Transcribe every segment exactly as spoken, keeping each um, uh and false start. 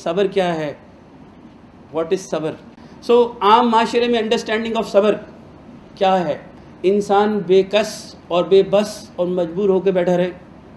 صبر کیا ہے, واٹ از صبر. سو عام معاشرے میں انڈرسٹینڈنگ آف صبر کیا ہے؟ انسان بے کس اور بے بس اور مجبور ہو کے بیٹھا رہے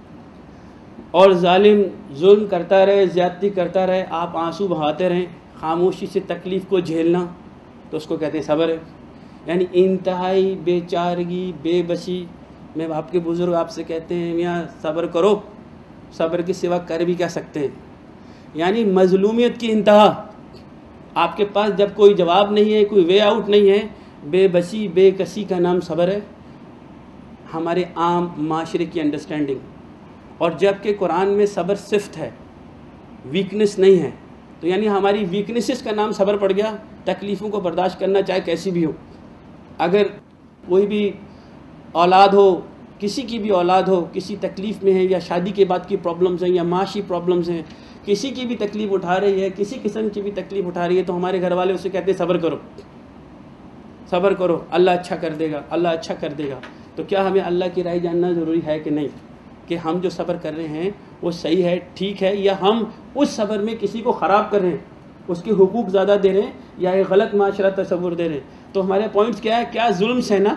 اور ظالم ظلم کرتا رہے, زیادتی کرتا رہے, آپ آنسو بہاتے رہیں, خاموشی سے تکلیف کو جھیلنا, تو اس کو کہتے ہیں صبر ہے. یعنی انتہائی بے چارگی, بے بسی. میں آپ کے بزرگ آپ سے کہتے ہیں میاں صبر کرو, صبر کے سوا کر بھی کیا سکتے ہیں. یعنی مظلومیت کی انتہا. آپ کے پاس جب کوئی جواب نہیں ہے, کوئی وے آؤٹ نہیں ہے, بے بسی بے کسی کا نام صبر ہے, ہمارے عام معاشرے کی انڈرسٹینڈنگ. اور جب کہ قرآن میں صبر صفت ہے, ویکنس نہیں ہے, تو یعنی ہماری ویکنسز کا نام صبر پڑ گیا. تکلیفوں کو برداشت کرنا چاہے کیسی بھی ہو. اگر کوئی بھی اولاد ہو, کسی کی بھی اولاد ہو, کسی تکلیف میں ہے, یا شادی کے بعد کی پرابلمز ہیں, یا معاشی پرابلمز ہیں, کسی کی بھی تکلیف اٹھا رہی ہے, کسی قسم کی بھی تکلیف اٹھا رہی ہے, تو ہمارے گھر والے اسے کہتے ہیں صبر کرو, صبر کرو, اللہ اچھا کر دے گا, اللہ اچھا کر دے گا. تو کیا ہمیں اللہ کی رائے جاننا ضروری ہے کہ نہیں, کہ ہم جو صبر کر رہے ہیں وہ صحیح ہے, ٹھیک ہے, یا ہم اس صبر میں کسی کو خراب کر رہے ہیں, اس کے حقوق زیادہ دے رہے ہیں, یا ایک غلط معاشرہ تصور دے رہے ہیں. تو ہمارے پوائنٹس کیا ہے؟ کیا ظلم سہنا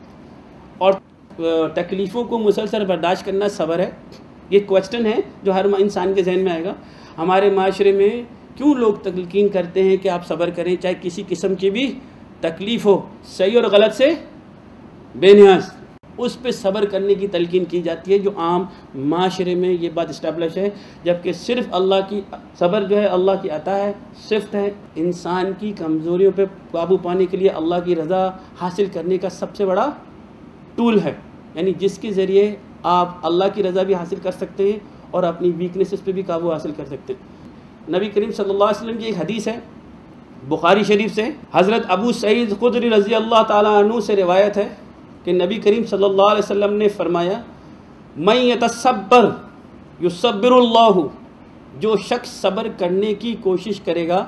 اور تکلیفوں کو مسلسل برداشت کرنا صبر ہے؟ یہ کوشچن ہے جو ہر انسان کے ذہن میں آئے گا. ہمارے معاشرے میں کیوں لوگ تلقین کرتے ہیں کہ آپ صبر کریں, چاہے کسی قسم کی بھی تکلیف ہو, صحیح اور غلط سے بے نیاز, اس پہ صبر کرنے کی تلقین کی جاتی ہے, جو عام معاشرے میں یہ بات اسٹیبلش ہے. جبکہ صرف اللہ کی صبر جو ہے اللہ کی عطا ہے, صفت ہے. انسان کی کمزوریوں پہ قابو پانے کے لیے اللہ کی رضا حاصل کرنے کا سب سے بڑا ٹول ہے, یعنی جس کے ذریعے آپ اللہ کی رضا بھی حاصل کر سکتے ہیں اور اپنی ویکنسز پہ بھی قابو حاصل کر سکتے ہیں. نبی کریم صلی اللہ علیہ وسلم کی ایک حدیث ہے بخاری شریف سے, حضرت ابو سعید خدری رضی اللہ تعالیٰ عنہ سے روایت ہے کہ نبی کریم صلی اللہ علیہ وسلم نے فرمایا, من یتصبر یصبر اللہ, جو شخص صبر کرنے کی کوشش کرے گا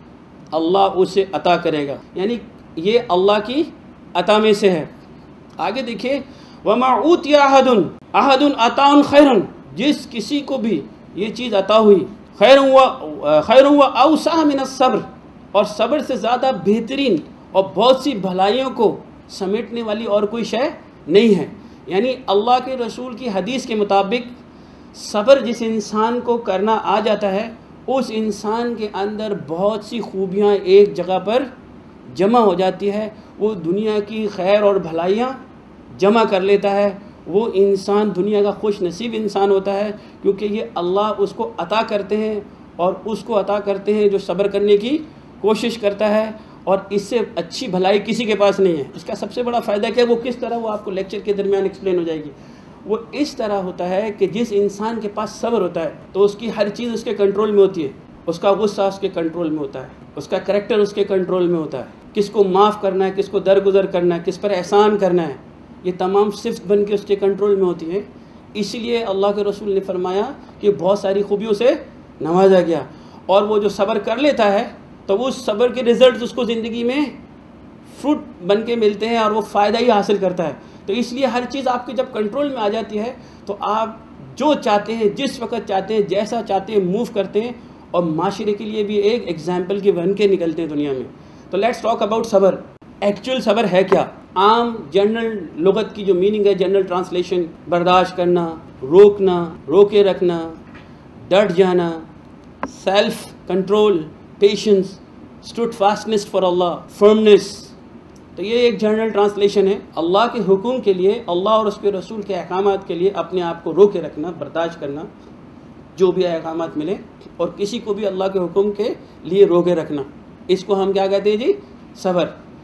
اللہ اسے عطا کرے گا. یعنی یہ اللہ کی عطا میں سے ہے. آگے دیکھیں, وما اوتی احد احد عطاء خیر, جس کسی کو بھی یہ چیز عطا ہوئی, خیر ہوا خیر ہوا اوسع من الصبر, اور صبر سے زیادہ بہترین اور بہت سی بھلائیوں کو سمیٹنے والی اور کوئی شے نہیں ہے. یعنی اللہ کے رسول کی حدیث کے مطابق صبر جس انسان کو کرنا آ جاتا ہے, اس انسان کے اندر بہت سی خوبیاں ایک جگہ پر جمع ہو جاتی ہے. وہ دنیا کی خیر اور بھلائیاں جمع کر لیتا ہے. وہ انسان دنیا کا خوش نصیب انسان ہوتا ہے, کیونکہ یہ اللہ اس کو عطا کرتے ہیں, اور اس کو عطا کرتے ہیں جو صبر کرنے کی کوشش کرتا ہے. اور اس سے اچھی بھلائی کسی کے پاس نہیں ہے. اس کا سب سے بڑا فائدہ کیا ہے, وہ کس طرح, وہ آپ کو لیکچر کے درمیان ایکسپلین ہو جائے گی. وہ اس طرح ہوتا ہے کہ جس انسان کے پاس صبر ہوتا ہے تو اس کی ہر چیز اس کے کنٹرول میں ہوتی ہے. اس کا غصہ اس کے کنٹرول میں ہوتا ہے, اس کا کریکٹر اس کے کنٹرول میں ہوتا ہے, کس کو معاف کرنا ہے, کس کو درگزر کرنا ہے, کس پر احسان کرنا ہے, یہ تمام صفت بن کے اس کے کنٹرول میں ہوتی ہیں. اسی لیے اللہ کے رسول نے فرمایا کہ بہت ساری خوبیوں سے نوازا گیا. اور وہ جو صبر کر لیتا ہے تو وہ صبر کے رزلٹس اس کو زندگی میں فروٹ بن کے ملتے ہیں, اور وہ فائدہ ہی حاصل کرتا ہے. تو اس لیے ہر چیز آپ کی جب کنٹرول میں آ جاتی ہے تو آپ جو چاہتے ہیں, جس وقت چاہتے ہیں, جیسا چاہتے ہیں موو کرتے ہیں, اور معاشرے کے لیے بھی ایک ایگزامپل کے بن کے نکلتے ہیں دنیا میں. تو لیٹس ٹاک اباؤٹ صبر. ایکچوئل صبر ہے کیا؟ عام جنرل لغت کی جو میننگ ہے, جنرل ٹرانسلیشن, برداشت کرنا, روکنا, روکے رکھنا, ڈٹ جانا, self control, patience, steadfastness for اللہ, فرمنس. تو یہ ایک جنرل ٹرانسلیشن ہے. اللہ کے حکم کے لیے, اللہ اور اس کے رسول کے احکامات کے لیے اپنے آپ کو روکے رکھنا, برداشت کرنا جو بھی احکامات ملے, اور کسی کو بھی اللہ کے حکم کے لیے روکے رکھنا, اس کو ہم کیا کہتے ہیں جی؟ صبر.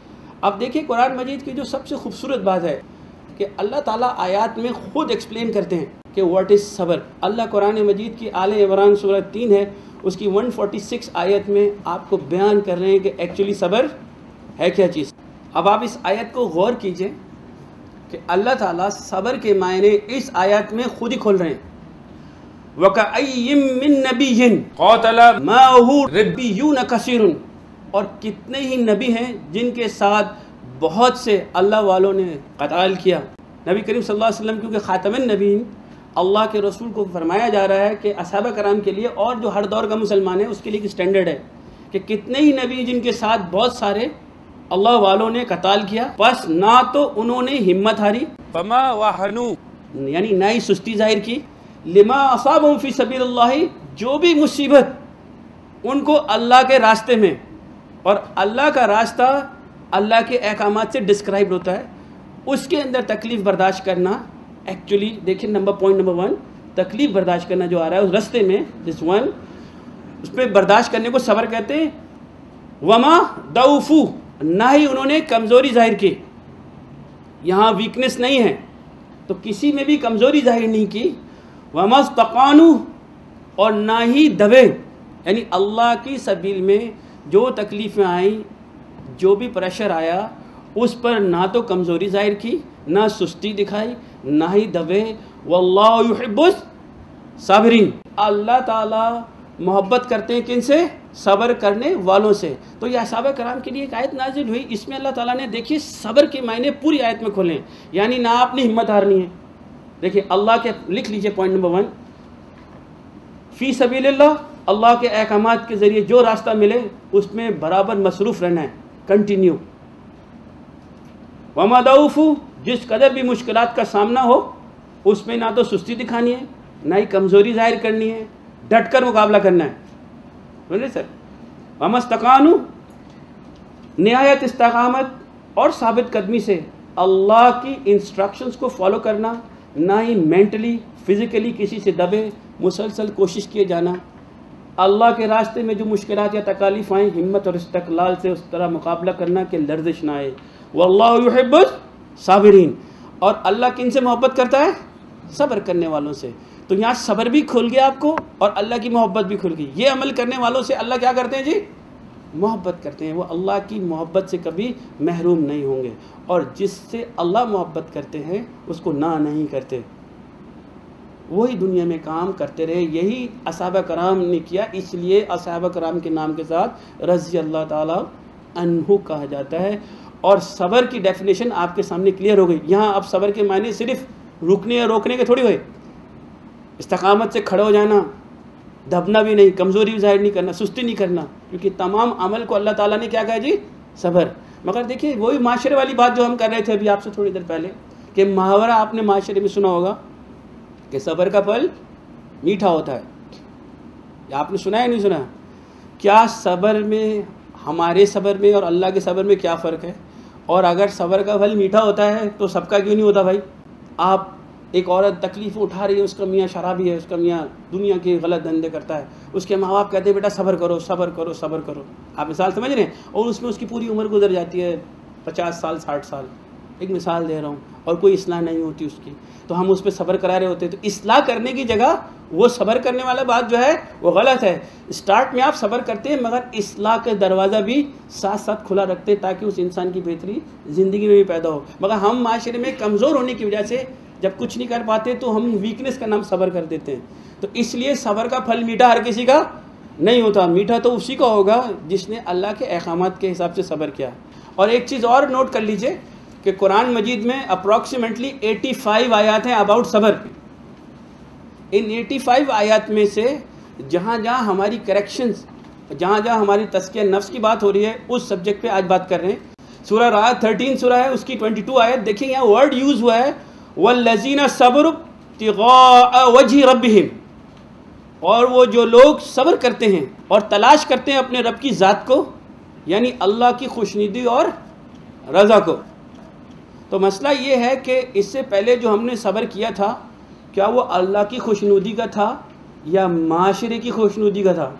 اب دیکھیں قرآن مجید کی جو سب سے خوبصورت بات ہے کہ اللہ تعالیٰ آیات میں خود ایکسپلین کرتے ہیں کہ واٹ از صبر. اللہ قرآن مجید کی آل عمران سورہ تین ہے, اس کی ایک سو چھیالیس آیت میں آپ کو بیان کر رہے ہیں کہ ایکچولی صبر ہے کیا چیز. اب آپ اس آیت کو غور کیجئے کہ اللہ تعالیٰ صبر کے معنی اس آیت میں خود ہی کھول رہے ہیں. وَكَأَيِّن مِّن نَبِيٍّ قَاتَلَ مَعَهُ رِبِّيُّونَ كَثِيرٌ, اور کتنے ہی نبی ہیں جن کے ساتھ بہت سے اللہ والوں نے قتال کیا. نبی کریم صلی اللہ علیہ وسلم کیونکہ خاتم النبیین, اللہ کے رسول کو فرمایا جا رہا ہے کہ اصحابہ کرام کے لیے اور جو ہر دور کا مسلمان ہے اس کے لیے ایک اسٹینڈرڈ ہے کہ کتنے ہی نبی جن کے ساتھ بہت سارے اللہ والوں نے قتال کیا، بس نہ تو انہوں نے ہمت ہاری، فما وہنو، یعنی نہ ہی سستی ظاہر کی، لما اصابہم فی سبیل اللہ، جو بھی مصیبت ان کو اللہ کے راستے میں، اور اللہ کا راستہ اللہ کے احکامات سے ڈسکرائب ہوتا ہے، اس کے اندر تکلیف برداشت کرنا، ایکچولی دیکھیں نمبر پوائنٹ نمبر ون، تکلیف برداشت کرنا جو آ رہا ہے اس راستے میں، دس ون، اس پہ برداشت کرنے کو صبر کہتے ہیں۔ وما ضعفوا، نہ ہی انہوں نے کمزوری ظاہر کی، یہاں ویکنس نہیں ہے تو کسی میں بھی کمزوری ظاہر نہیں کی۔ وما استقانوا، اور نہ ہی دبے، یعنی اللہ کی سبیل میں جو تکلیفیں آئیں، جو بھی پریشر آیا اس پر نہ تو کمزوری ظاہر کی، نہ سستی دکھائی، نہ ہی دبے۔ واللہ یحب الصابرین، اللہ تعالیٰ محبت کرتے ہیں کن سے؟ صبر کرنے والوں سے۔ تو یہ اصحابہ کرام کے لیے ایک آیت نازل ہوئی، اس میں اللہ تعالیٰ نے دیکھیے صبر کے معنی پوری آیت میں کھولیں، یعنی نہ آپ نے ہمت ہارنی ہے۔ دیکھیں اللہ کے، لکھ لیجئے پوائنٹ نمبر ون، فی سبیل اللہ، اللہ کے احکامات کے ذریعے جو راستہ ملے اس میں برابر مصروف رہنا ہے، کنٹینیو۔ وما ضعفوا، جس قدر بھی مشکلات کا سامنا ہو اس میں نہ تو سستی دکھانی ہے، نہ ہی کمزوری ظاہر کرنی ہے، ڈٹ کر مقابلہ کرنا ہے، سمجھے سر؟ وما استقانوا، نہایت استقامت اور ثابت قدمی سے اللہ کی انسٹرکشنز کو فالو کرنا، نہ ہی مینٹلی فزیکلی کسی سے دبے، مسلسل کوشش کیے جانا، اللہ کے راستے میں جو مشکلات یا تکالیف آئیں ہمت اور استقلال سے اس طرح مقابلہ کرنا کہ لرزش نہ آئے۔ واللہ یحب الصابرین، اور اللہ کن سے محبت کرتا ہے؟ صبر کرنے والوں سے۔ تو یہاں صبر بھی کھل گیا آپ کو اور اللہ کی محبت بھی کھل گئی۔ یہ عمل کرنے والوں سے اللہ کیا کرتے ہیں جی؟ محبت کرتے ہیں، وہ اللہ کی محبت سے کبھی محروم نہیں ہوں گے، اور جس سے اللہ محبت کرتے ہیں اس کو نہ نہیں کرتے، وہی دنیا میں کام کرتے رہے۔ یہی اصحابہ کرام نے کیا، اس لیے اصحابہ کرام کے نام کے ساتھ رضی اللہ تعالیٰ عنہ کہا جاتا ہے۔ اور صبر کی ڈیفینیشن آپ کے سامنے کلیئر ہو گئی۔ یہاں اب صبر کے معنی صرف رکنے یا روکنے کے تھوڑی ہوئے، استقامت سے کھڑے ہو جانا، دبنا بھی نہیں، کمزوری بھی ظاہر نہیں کرنا، سستی نہیں کرنا، کیونکہ تمام عمل کو اللہ تعالیٰ نے کیا کہا جی؟ صبر۔ مگر دیکھیے وہی معاشرے والی بات جو ہم کر رہے تھے ابھی آپ سے تھوڑی دیر پہلے، کہ محاورہ آپ نے معاشرے میں سنا ہوگا کہ صبر کا پھل میٹھا ہوتا ہے، یا آپ نے سنا ہے نہیں سنا؟ کیا صبر میں، ہمارے صبر میں اور اللہ کے صبر میں کیا فرق ہے؟ اور اگر صبر کا پھل میٹھا ہوتا ہے تو سب کا کیوں نہیں ہوتا بھائی؟ آپ ایک عورت تکلیف اٹھا رہی ہے، اس کا میاں شرابی ہے، اس کا میاں دنیا کے غلط دھندے کرتا ہے، اس کے ماں باپ کہتے ہیں بیٹا صبر کرو صبر کرو صبر کرو، آپ مثال سمجھ رہے ہیں، اور اس میں اس کی پوری عمر گزر جاتی ہے، پچاس سال ساٹھ سال، ایک مثال دے رہا ہوں، اور کوئی اصلاح نہیں ہوتی اس کی، تو ہم اس پہ صبر کرا رہے ہوتے ہیں۔ تو اصلاح کرنے کی جگہ وہ صبر کرنے والا بات جو ہے وہ غلط ہے۔ اسٹارٹ میں آپ صبر کرتے ہیں مگر اصلاح کا دروازہ بھی ساتھ ساتھ کھلا رکھتے ہیں تاکہ اس انسان کی بہتری زندگی میں بھی پیدا ہو۔ مگر ہم معاشرے میں کمزور ہونے کی وجہ سے جب کچھ نہیں کر پاتے تو ہم ویکنس کا نام صبر کر دیتے ہیں۔ تو اس لیے صبر کا پھل میٹھا ہر کسی کا نہیں ہوتا، میٹھا تو اسی کا ہوگا جس نے اللہ کے احکامات کے حساب سے صبر کیا۔ اور ایک چیز اور نوٹ کر لیجئے کہ قرآن مجید میں اپروکسیمیٹلی ایٹی فائیو آیات ہیں اباؤٹ صبر۔ ان ایٹی فائیو آیات میں سے جہاں جہاں ہماری کریکشنز، جہاں جہاں ہماری تزکیہ نفس کی بات ہو رہی ہے اس سبجیکٹ پہ آج بات کر رہے ہیں۔ سورہ رعد تھرٹین سورہ ہے، اس کی ٹوئنٹی ٹو آیت دیکھیں، یہاں ورڈ یوز ہوا ہے وَالَّذِينَ صَبَرُوا ابْتِغَاءَ وَجْهِ رَبِّهِمْ، اور وہ جو لوگ صبر کرتے ہیں اور تلاش کرتے ہیں اپنے رب کی ذات کو، یعنی اللہ کی خوشنودی اور رضا کو۔ تو مسئلہ یہ ہے کہ اس سے پہلے جو ہم نے صبر کیا تھا کیا وہ اللہ کی خوشنودی کا تھا یا معاشرے کی خوشنودی کا تھا؟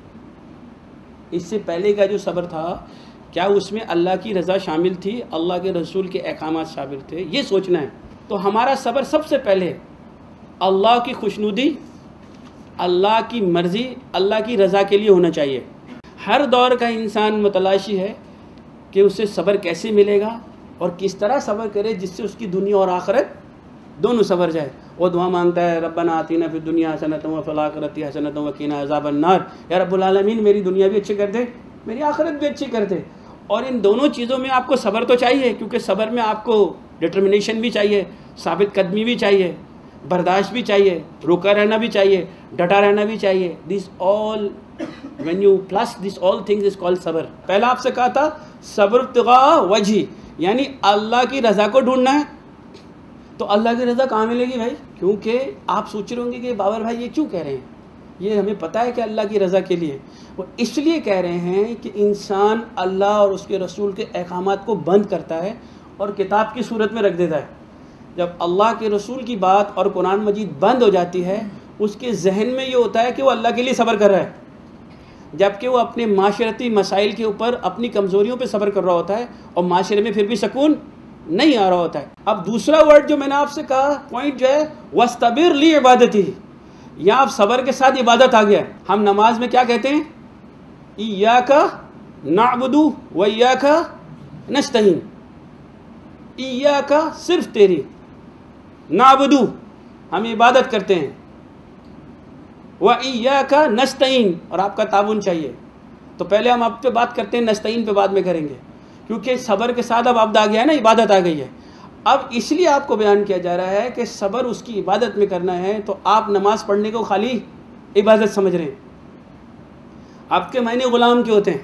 اس سے پہلے کا جو صبر تھا کیا اس میں اللہ کی رضا شامل تھی، اللہ کے رسول کے احکامات شامل تھے؟ یہ سوچنا ہے۔ تو ہمارا صبر سب سے پہلے اللہ کی خوشنودی، اللہ کی مرضی، اللہ کی رضا کے لیے ہونا چاہیے۔ ہر دور کا انسان متلاشی ہے کہ اسے صبر کیسے ملے گا اور کس طرح صبر کرے جس سے اس کی دنیا اور آخرت دونوں صبر جائے۔ وہ دعا مانگتا ہے ربنا آتینا فی الدنیا حسنۃ وفی الآخرۃ حسنۃ وقنا عذاب النار، یا رب العالمین میری دنیا بھی اچھی کر دے، میری آخرت بھی اچھی کر دے۔ اور ان دونوں چیزوں میں آپ کو صبر تو چاہیے، کیونکہ صبر میں آپ کو ڈٹرمنیشن بھی چاہیے، ثابت قدمی بھی چاہیے۔ برداشت بھی چاہیے, روکا رہنا بھی چاہیے, ڈٹا رہنا بھی چاہیے. دس آل when you plus this all things is called صبر. پہلا آپ سے کہا تھا صبر ابتغاء وجہ, یعنی اللہ کی رضا کو ڈھونڈنا ہے. تو اللہ کی رضا کہاں ملے گی بھائی؟ کیونکہ آپ سوچ رہے ہوں گے کہ بابر بھائی یہ کیوں کہہ رہے ہیں, یہ ہمیں پتہ ہے کہ اللہ کی رضا کے لیے. وہ اس لیے کہہ رہے ہیں کہ انسان اللہ اور اس کے رسول کے احکامات کو بند کرتا ہے اور کتاب کی صورت میں رکھ دیتا ہے. جب اللہ کے رسول کی بات اور قرآن مجید بند ہو جاتی ہے, اس کے ذہن میں یہ ہوتا ہے کہ وہ اللہ کے لیے صبر کر رہا ہے, جبکہ وہ اپنے معاشرتی مسائل کے اوپر اپنی کمزوریوں پہ صبر کر رہا ہوتا ہے اور معاشرے میں پھر بھی سکون نہیں آ رہا ہوتا ہے. اب دوسرا ورڈ جو میں نے آپ سے کہا پوائنٹ جو ہے وَاسْتَبِرْ لِعِبَادَتِهِ, یہاں آپ صبر کے ساتھ عبادت آ گیا ہے. ہم نماز میں کیا کہتے ہیں؟ إِيَّاكَ نَعْبُدُ وَإِيَّاكَ نَسْتَعِينُ. إِيَّاكَ صرف تیری, نَعْبُدُ ہم عبادت کرتے ہیں, وَإِيَّاكَ نَسْتَعِينُ اور آپ کا تعاون چاہیے. تو پہلے ہم آپ پہ بات کرتے ہیں, نستعین پہ بعد میں کریں گے, کیونکہ صبر کے ساتھ اب عبد آ گیا ہے نا, عبادت آ گئی ہے. اب اس لیے آپ کو بیان کیا جا رہا ہے کہ صبر اس کی عبادت میں کرنا ہے. تو آپ نماز پڑھنے کو خالی عبادت سمجھ رہے ہیں. آپ کے معنی غلام کے ہوتے ہیں.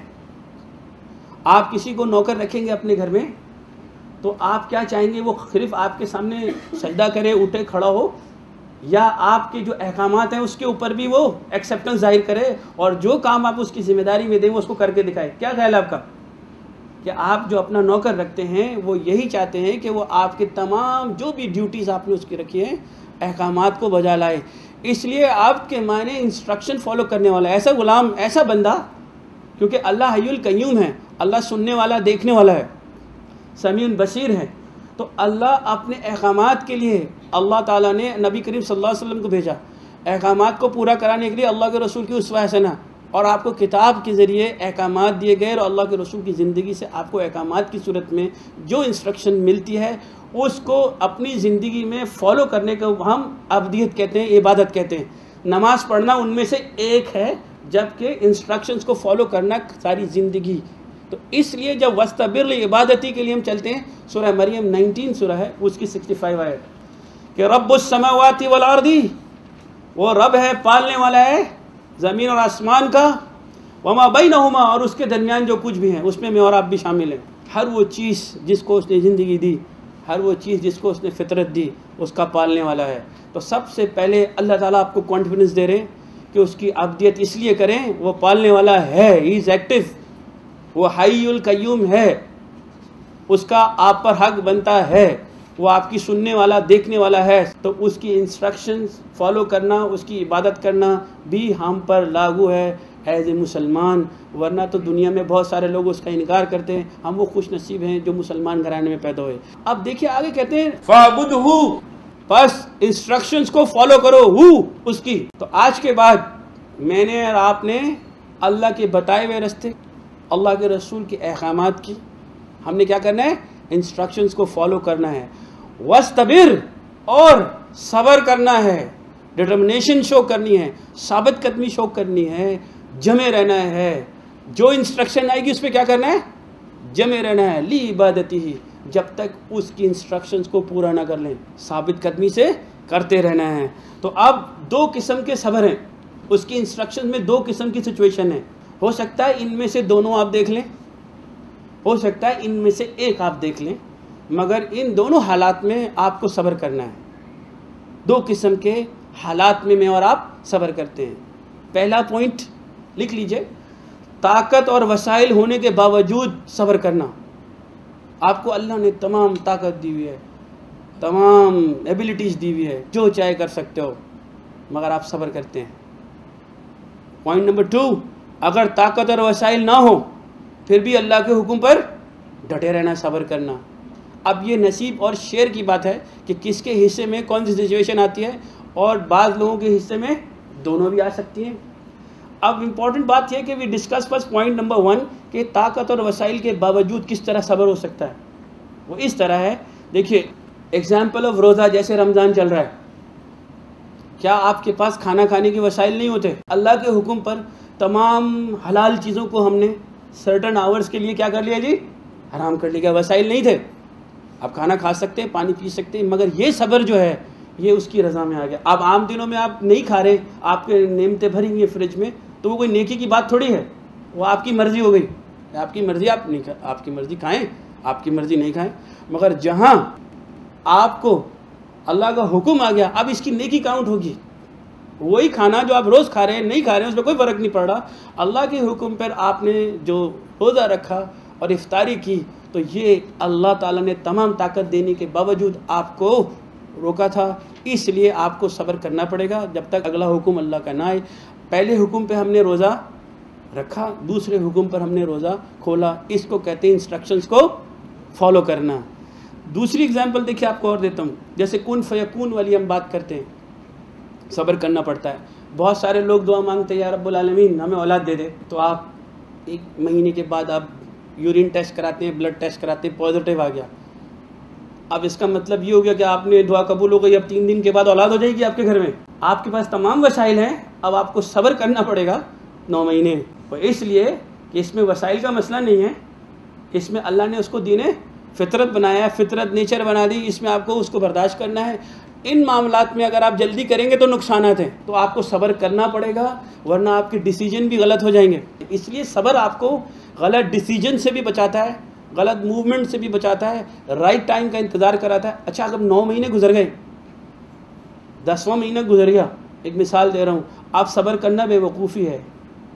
آپ کسی کو نوکر رکھیں گے اپنے گھر میں تو آپ کیا چاہیں گے؟ وہ صرف آپ کے سامنے سجدہ کرے, اٹھے, کھڑا ہو, یا آپ کے جو احکامات ہیں اس کے اوپر بھی وہ ایکسیپٹنس ظاہر کرے اور جو کام آپ اس کی ذمہ داری میں دیں وہ اس کو کر کے دکھائے. کیا خیال ہے آپ کا کہ آپ جو اپنا نوکر رکھتے ہیں وہ یہی چاہتے ہیں کہ وہ آپ کے تمام جو بھی ڈیوٹیز آپ نے اس کی رکھی ہیں احکامات کو بجا لائے. اس لیے آپ کے معنی انسٹرکشن فالو کرنے والا ایسا غلام, ایسا بندہ, کیونکہ اللہ حی القیوم ہے, اللہ سننے والا, دیکھنے والا ہے, سمیع بصیر ہے. تو اللہ اپنے احکامات کے لیے اللہ تعالیٰ نے نبی کریم صلی اللہ علیہ وسلم کو بھیجا, احکامات کو پورا کرانے کے لیے اللہ کے رسول کی اسوہ حسنہ, اور آپ کو کتاب کے ذریعے احکامات دیے گئے, اور اللہ کے رسول کی زندگی سے آپ کو احکامات کی صورت میں جو انسٹرکشن ملتی ہے اس کو اپنی زندگی میں فالو کرنے کو ہم عبودیت کہتے ہیں, عبادت کہتے ہیں. نماز پڑھنا ان میں سے ایک ہے, جبکہ انسٹرکشنز کو فالو کرنا ساری زندگی. تو اس لیے جب وَاسْتَبِرْ لِعِبَادَتِهِ کے لیے ہم چلتے ہیں, سورہ مریم نائنٹین سورہ ہے, اس کی سکسٹی فائیو آیت, کہ رب السماوات والارض, وہ رب ہے, پالنے والا ہے زمین اور آسمان کا, وما بینہما اور اس کے درمیان جو کچھ بھی ہیں اس میں میں اور آپ بھی شامل ہیں. ہر وہ چیز جس کو اس نے زندگی دی, ہر وہ چیز جس کو اس نے فطرت دی, اس کا پالنے والا ہے. تو سب سے پہلے اللہ تعالیٰ آپ کو کانفیڈنس دے رہے ہیں کہ اس کی عبودیت اس لیے کریں, وہ پالنے والا ہے, ہی از ایکٹیو, وہ حی القیوم ہے, اس کا آپ پر حق بنتا ہے, وہ آپ کی سننے والا, دیکھنے والا ہے. تو اس کی انسٹرکشنز فالو کرنا, اس کی عبادت کرنا بھی ہم پر لاگو ہے ایز اے مسلمان. ورنہ تو دنیا میں بہت سارے لوگ اس کا انکار کرتے ہیں. ہم وہ خوش نصیب ہیں جو مسلمان گھرانے میں پیدا ہوئے. اب دیکھیے آگے کہتے ہیں فَعْبُدْهُ, بس انسٹرکشنز کو فالو کرو, ہو اس کی. تو آج کے بعد میں نے اور آپ نے اللہ کے بتائے ہوئے راستے, اللہ کے رسول کے احکامات کی ہم نے کیا کرنا ہے؟ انسٹرکشنز کو فالو کرنا ہے. وَاسْتَبِرْ اور صبر کرنا ہے, ڈٹرمنیشن شو کرنی ہے, ثابت قدمی شو کرنی ہے, جمے رہنا ہے. جو انسٹرکشن آئے گی اس پہ کیا کرنا ہے؟ جمے رہنا ہے. لی عبادتی ہی, جب تک اس کی انسٹرکشنز کو پورا نہ کر لیں, ثابت قدمی سے کرتے رہنا ہے. تو اب دو قسم کے صبر ہیں, اس کی انسٹرکشن میں دو قسم کی سچویشن ہے. ہو سکتا ہے ان میں سے دونوں آپ دیکھ لیں, ہو سکتا ہے ان میں سے ایک آپ دیکھ لیں, مگر ان دونوں حالات میں آپ کو صبر کرنا ہے. دو قسم کے حالات میں میں اور آپ صبر کرتے ہیں. پہلا پوائنٹ لکھ لیجئے, طاقت اور وسائل ہونے کے باوجود صبر کرنا. آپ کو اللہ نے تمام طاقت دی ہوئی ہے, تمام ایبیلٹیز دی ہوئی ہے, جو چاہے کر سکتے ہو, مگر آپ صبر کرتے ہیں. پوائنٹ نمبر ٹو, اگر طاقت اور وسائل نہ ہو پھر بھی اللہ کے حکم پر ڈٹے رہنا, صبر کرنا. اب یہ نصیب اور شعر کی بات ہے کہ کس کے حصے میں کون سی سچویشن آتی ہے, اور بعض لوگوں کے حصے میں دونوں بھی آ سکتی ہیں. اب امپورٹنٹ بات یہ کہ we discuss first point number one, کہ طاقت اور وسائل کے باوجود کس طرح صبر ہو سکتا ہے. وہ اس طرح ہے, دیکھیے ایگزامپل آف روزہ, جیسے رمضان چل رہا ہے, کیا آپ کے پاس کھانا کھانے کے وسائل نہیں ہوتے؟ اللہ کے حکم پر تمام حلال چیزوں کو ہم نے سرٹن آورز کے لیے کیا کر لیا جی؟ حرام کر لیا. وسائل نہیں تھے, آپ کھانا کھا سکتے ہیں, پانی پی سکتے ہیں, مگر یہ صبر جو ہے یہ اس کی رضا میں آ گیا. اب عام دنوں میں آپ نہیں کھا رہے, آپ کے نعمتیں بھری ہوئی ہیں فریج میں, تو وہ کوئی نیکی کی بات تھوڑی ہے, وہ آپ کی مرضی ہو گئی. آپ کی مرضی, آپ نہیں آپ کی مرضی کھائیں, آپ کی مرضی نہیں کھائیں. مگر جہاں آپ کو اللہ کا حکم آ گیا, اب اس کی نیکی کاؤنٹ ہوگی. وہی کھانا جو آپ روز کھا رہے ہیں نہیں کھا رہے ہیں, اس میں کوئی فرق نہیں پڑ رہا. اللہ کے حکم پر آپ نے جو روزہ رکھا اور افطاری کی, تو یہ اللہ تعالیٰ نے تمام طاقت دینے کے باوجود آپ کو روکا تھا. اس لیے آپ کو صبر کرنا پڑے گا جب تک اگلا حکم اللہ کا نہ آئے. پہلے حکم پہ ہم نے روزہ رکھا, دوسرے حکم پر ہم نے روزہ کھولا. اس کو کہتے ہیں انسٹرکشنز کو فالو کرنا. دوسری اگزامپل دیکھیے آپ کو اور دیتا ہوں. جیسے کن فیکون والی ہم بات کرتے ہیں, صبر کرنا پڑتا ہے. بہت سارے لوگ دعا مانگتے ہیں, یا رب العالمین ہمیں اولاد دے دے. تو آپ ایک مہینے کے بعد آپ یورین ٹیسٹ کراتے ہیں, بلڈ ٹیسٹ کراتے ہیں, پازیٹیو آ گیا. اب اس کا مطلب یہ ہو گیا کہ آپ نے دعا قبول ہو گئی, اب تین دن کے بعد اولاد ہو جائے گی آپ کے گھر میں. آپ کے پاس تمام وسائل ہیں, اب آپ کو صبر کرنا پڑے گا نو مہینے. اور اس لیے کہ اس میں وسائل کا مسئلہ نہیں ہے, اس میں اللہ نے اس کو دین فطرت بنایا ہے, فطرت نیچر بنا دی, اس میں آپ کو اس کو برداشت کرنا ہے. ان معاملات میں اگر آپ جلدی کریں گے تو نقصانات ہیں, تو آپ کو صبر کرنا پڑے گا, ورنہ آپ کے ڈیسیجن بھی غلط ہو جائیں گے. اس لیے صبر آپ کو غلط ڈیسیجن سے بھی بچاتا ہے, غلط موومنٹ سے بھی بچاتا ہے, رائٹ ٹائم کا انتظار کراتا ہے. اچھا اگر نو مہینے گزر گئے, دسواں مہینہ گزر گیا, ایک مثال دے رہا ہوں, آپ صبر کرنا بے وقوفی ہے.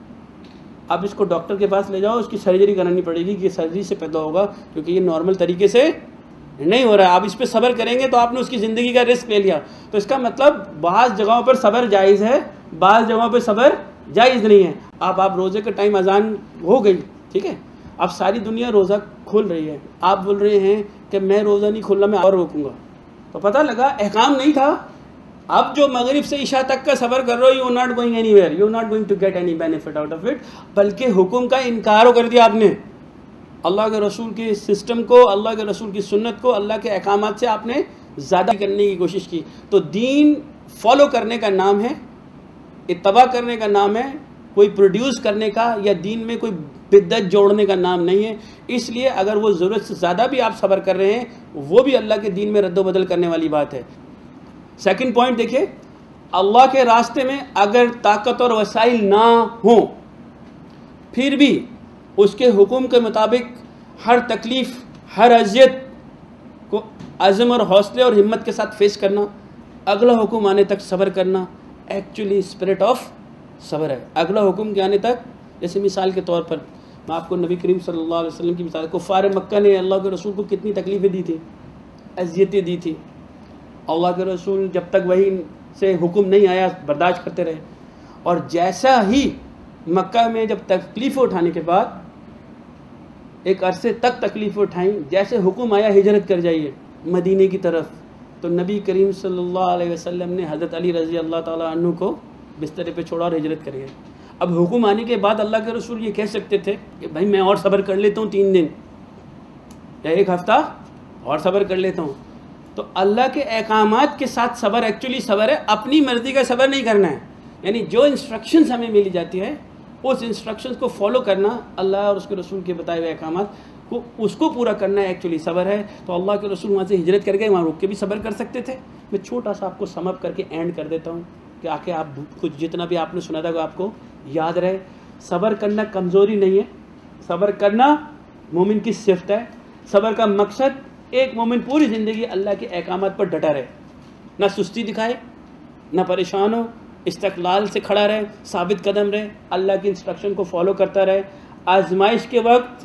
آپ اس کو ڈاکٹر کے پاس لے جاؤ, اس کی سرجری کرانی پڑے گی, کہ سرجری سے پیدا ہوگا, کیونکہ یہ نارمل طریقے سے نہیں ہو رہا ہے. آپ اس پہ صبر کریں گے تو آپ نے اس کی زندگی کا رسک لے لیا. تو اس کا مطلب بعض جگہوں پر صبر جائز ہے, بعض جگہوں پہ صبر جائز نہیں ہے. آپ آپ روزے کا ٹائم اذان ہو گئی, ٹھیک ہے, اب ساری دنیا روزہ کھول رہی ہے, آپ بول رہے ہیں کہ میں روزہ نہیں کھولنا, میں اور روکوں گا. تو پتہ لگا احکام نہیں تھا. اب جو مغرب سے عشاء تک کا صبر کر رہے ہو, you are not going anywhere, you are not going to get any benefit out of it, بلکہ حکم کا انکار کر دیا آپ نے. اللہ کے رسول کے سسٹم کو, اللہ کے رسول کی سنت کو, اللہ کے احکامات سے آپ نے زیادہ کرنے کی کوشش کی. تو دین فالو کرنے کا نام ہے, اتباع کرنے کا نام ہے, کوئی پروڈیوس کرنے کا یا دین میں کوئی بدعت جوڑنے کا نام نہیں ہے. اس لیے اگر وہ ضرورت سے زیادہ بھی آپ صبر کر رہے ہیں, وہ بھی اللہ کے دین میں رد و بدل کرنے والی بات ہے. سیکنڈ پوائنٹ دیکھیں, اللہ کے راستے میں اگر طاقت اور وسائل نہ ہوں, پھر بھی اس کے حکم کے مطابق ہر تکلیف, ہر اذیت کو عزم اور حوصلے اور ہمت کے ساتھ فیس کرنا, اگلا حکم آنے تک صبر کرنا, ایکچولی اسپرٹ آف صبر ہے. اگلا حکم کے آنے تک, جیسے مثال کے طور پر میں آپ کو نبی کریم صلی اللہ علیہ وسلم کی مثال, کفار مکہ نے اللہ کے رسول کو کتنی تکلیفیں دی تھی, اذیتیں دی تھی. اللہ کے رسول جب تک وہی سے حکم نہیں آیا برداشت کرتے رہے, اور جیسا ہی مکہ میں جب تکلیفیں اٹھانے کے بعد ایک عرصے تک تکلیفیں اٹھائیں, جیسے حکم آیا ہجرت کر جائیے مدینے کی طرف, تو نبی کریم صلی اللہ علیہ وسلم نے حضرت علی رضی اللہ تعالیٰ عنہ کو بسترے پہ چھوڑا اور ہجرت کر گئے. اب حکم آنے کے بعد اللہ کے رسول یہ کہہ سکتے تھے کہ بھائی میں اور صبر کر لیتا ہوں, تین دن یا ایک ہفتہ اور صبر کر لیتا ہوں. تو اللہ کے احکامات کے ساتھ صبر ایکچولی صبر ہے, اپنی مرضی کا صبر نہیں کرنا ہے. یعنی جو انسٹرکشنز ہمیں ملی جاتی ہے, اس انسٹرکشنز کو فالو کرنا, اللہ اور اس کے رسول کے بتائے ہوئے احکامات کو, اس کو پورا کرنا ایکچولی صبر ہے. تو اللہ کے رسول وہاں سے ہجرت کر گئے, وہاں رک کے بھی صبر کر سکتے تھے. میں چھوٹا سا آپ کو سم اپ کر کے اینڈ کر دیتا ہوں کہ آ کے آپ کچھ جتنا بھی آپ نے سنا تھا وہ آپ کو یاد رہے. صبر کرنا کمزوری نہیں ہے, صبر کرنا مومن کی صفت ہے. صبر کا مقصد ایک مومن پوری زندگی اللہ کے احکامات پر ڈٹا رہے, نہ سستی دکھائے, نہ پریشان ہو, استقلال سے کھڑا رہے, ثابت قدم رہے, اللہ کی انسٹرکشن کو فالو کرتا رہے. آزمائش کے وقت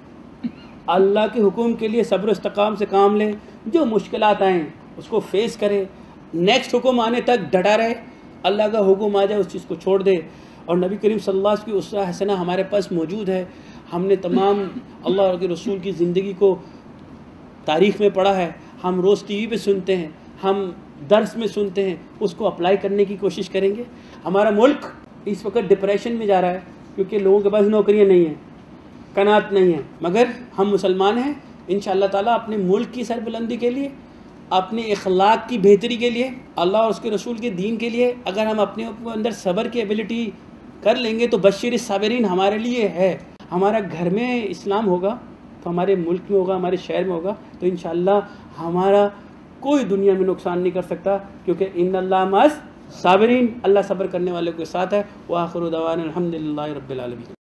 اللہ کے حکم کے لیے صبر و استقام سے کام لے, جو مشکلات آئیں اس کو فیس کرے, نیکسٹ حکم آنے تک ڈٹا رہے, اللہ کا حکم آ جائے اس چیز کو چھوڑ دے. اور نبی کریم صلی اللہ علیہ وسلم کی اسوہ حسنہ ہمارے پاس موجود ہے. ہم نے تمام اللہ کے رسول کی زندگی کو تاریخ میں پڑھا ہے, ہم روز ٹی وی پہ سنتے ہیں, ہم درس میں سنتے ہیں, اس کو اپلائی کرنے کی کوشش کریں گے. ہمارا ملک اس وقت ڈپریشن میں جا رہا ہے کیونکہ لوگوں کے پاس نوکریاں نہیں ہیں, قناعت نہیں ہے, مگر ہم مسلمان ہیں. انشاءاللہ تعالیٰ اپنے ملک کی سربلندی کے لیے, اپنے اخلاق کی بہتری کے لیے, اللہ اور اس کے رسول کے دین کے لیے اگر ہم اپنے اندر صبر کی ایبلٹی کر لیں گے تو بشیر الصابرین ہمارے لیے ہے. ہمارا گھر میں اسلام ہوگا تو ہمارے ملک میں ہوگا, ہمارے شہر میں ہوگا, تو انشاءاللہ ہمارا کوئی دنیا میں نقصان نہیں کر سکتا، کیونکہ ان اللہ مع صابرین، اللہ صبر کرنے والے کے ساتھ ہے۔ وآخر دعوانا الحمدللہ رب العالمین۔